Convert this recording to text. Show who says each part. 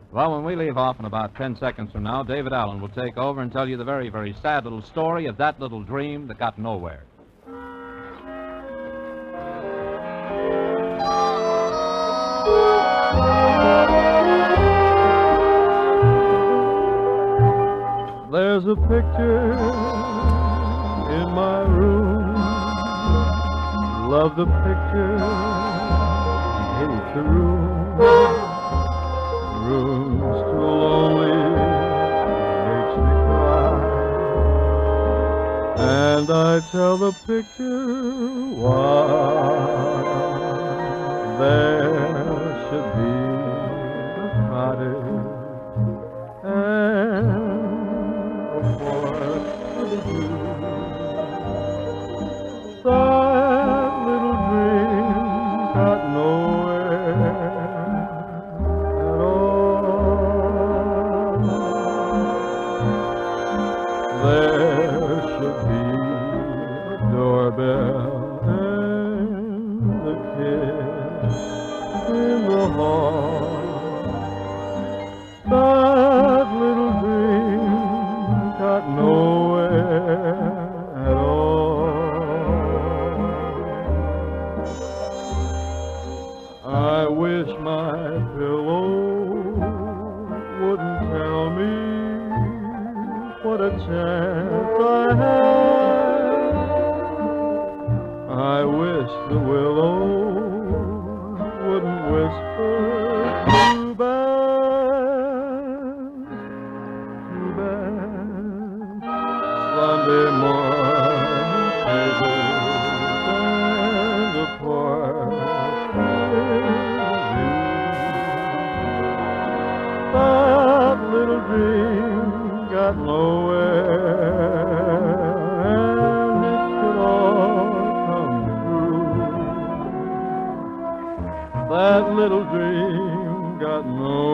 Speaker 1: Well, when we leave off in about 10 seconds from now, David Allen will take over and tell you the very, very sad little story of that little dream that got nowhere.
Speaker 2: There's a picture in my room. Love the picture, hate the room. Room's too lonely, makes me cry. And I tell the picture why there should be a cottage and a porch with a view. That little dream got nowhere at all. There should be a doorbell and a kiss in the hall. That little dream got nowhere at all. I wish my pillow wouldn't tell me what a chance I had. I wish the willow wouldn't whisper too bad, too bad. Sunday morning tables and a porch view. That little dream got nowhere, and it could all come true. That little dream got nowhere.